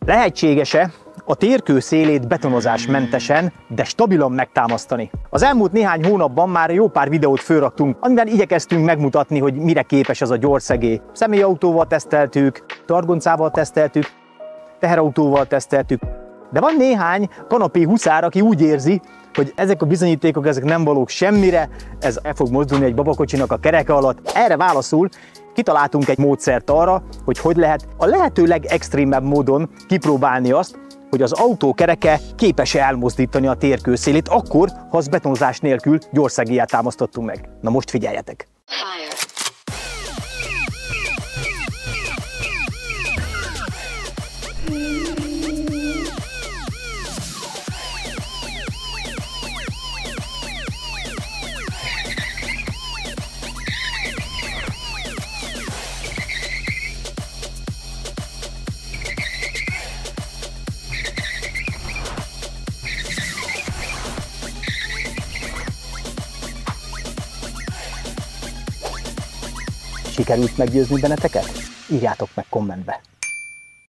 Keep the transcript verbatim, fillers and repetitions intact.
Lehetséges-e a térkő szélét betonozásmentesen, de stabilan megtámasztani? Az elmúlt néhány hónapban már jó pár videót fölraktunk, amiben igyekeztünk megmutatni, hogy mire képes ez a gyorszegély. Személyautóval teszteltük, targoncával teszteltük, teherautóval teszteltük, de van néhány kanapé huszár, aki úgy érzi, hogy ezek a bizonyítékok ezek nem valók semmire, ez el fog mozdulni egy babakocsinak a kereke alatt. Erre válaszul kitaláltunk egy módszert arra, hogy hogy lehet a lehető legextrémebb módon kipróbálni azt, hogy az autó kereke képes-e elmozdítani a térkő szélét akkor, ha az betonozás nélkül gyorszegéllyel támasztottunk meg. Na most figyeljetek! Sikerült meggyőzni benneteket? Írjátok meg kommentbe!